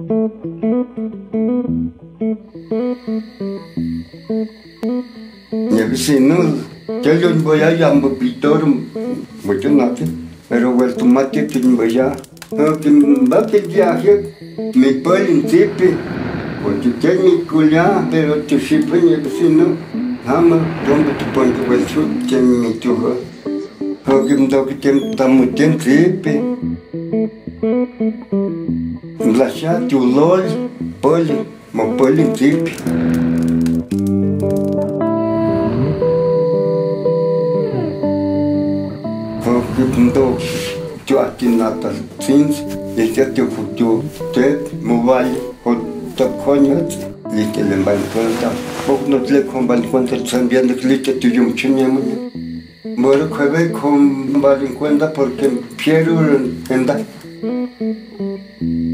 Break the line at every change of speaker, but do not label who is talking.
Mi vecino, yo le voy a llamar Pitor, mucho nada, pero el tomate que me voy a, que va a viaje, me puede principio, porque tiene mi culia, pero tu chipa mi vecino, ama, donde te pones el sur, tiene mi tuja, que me da que está muy principio, la chat, tu lol, poli, mo poli principio. Então, eu aqui na Tins, ele já tem o futuro, tem mobile, o taconhas, ele tem lembrar conta, pouco não tem como conta também de que ele tem um tinha muito. Moro que vai com conta porque Piero anda.